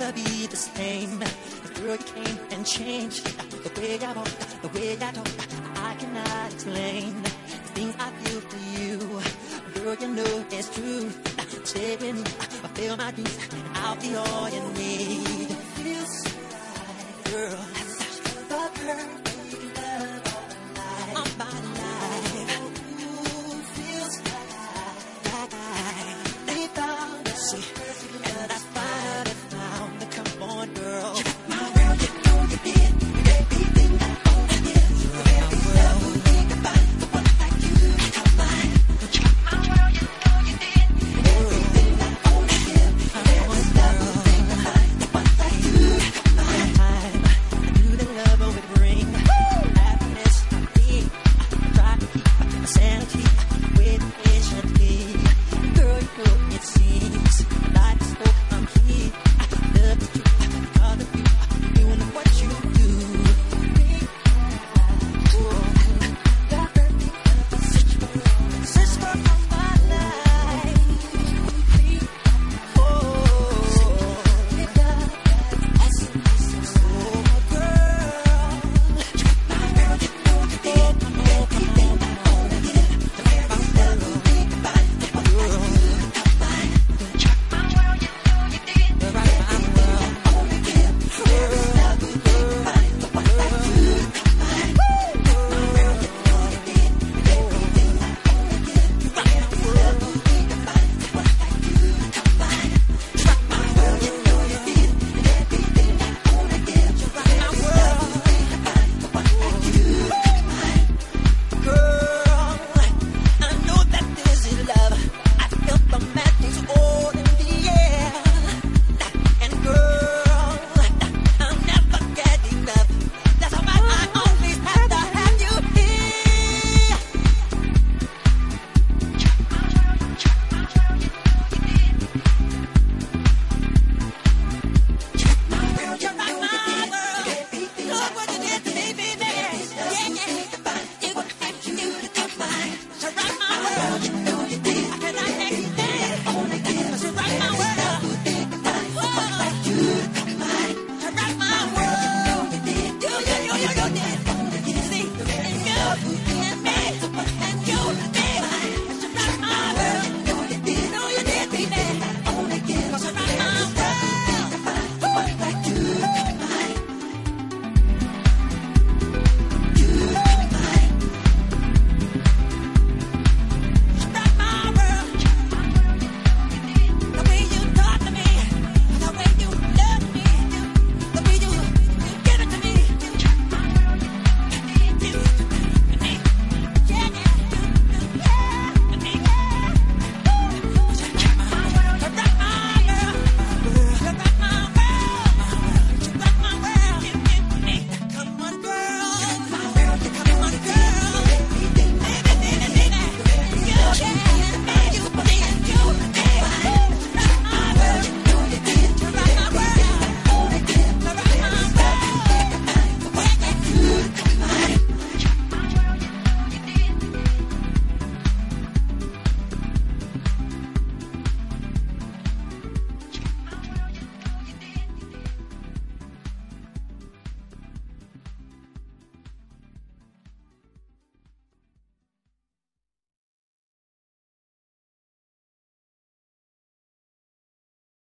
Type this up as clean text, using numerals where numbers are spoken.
never be the same. Girl, you came and changed the way I walk, the way I talk. I cannot explain the things I feel for you. Girl, you know it's true. Stay with me, fulfill my dreams, and I'll be all you need. Feels right, girl. Love her, you can love all my life. Ooh, feels right. They found us, and I finally found the come on, girl. You got my world, you know you did. Everything I own, I did. Every love will think about the one like you. You got mine. You got my world, you know you did. Everything I own, I did. Every love will think about the one like you. You got mine. You the love would bring happiness, peace. I try to keep my sanity.